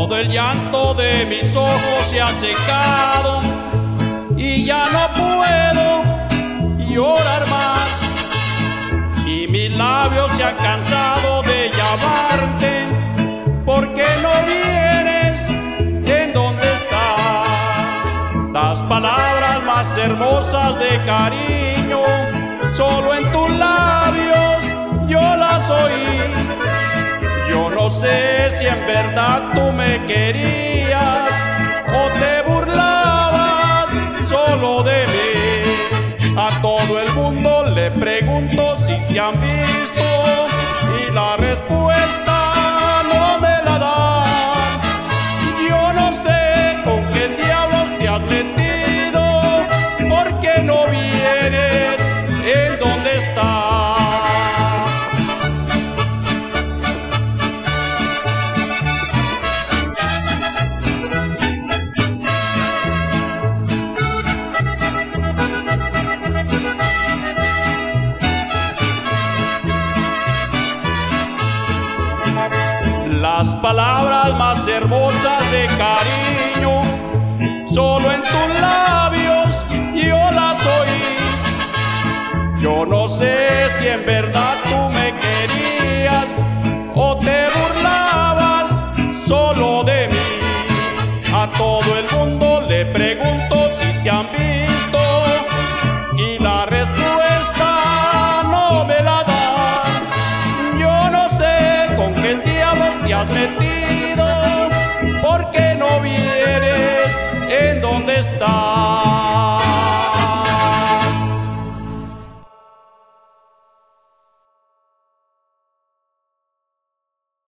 Todo el llanto de mis ojos se ha secado y ya no puedo llorar más. Y mis labios se han cansado de llamarte, porque no vienes en donde estás. Las palabras más hermosas de cariño, solo en tus labios yo las oí. Yo no sé si en verdad tú me querías o te burlabas solo de mí. A todo el mundo le pregunto si te han visto y la respuesta no me la dan. Yo no sé con qué diablos te has metido, porque no vienes en donde estás. Las palabras más hermosas de cariño, solo en tus labios yo las oí. Yo no sé si en verdad tú me querías o te burlabas solo de mí. A todo el mundo le pregunto si te han visto y la respuesta no me la dan. Yo no sé con qué diablos te has metido,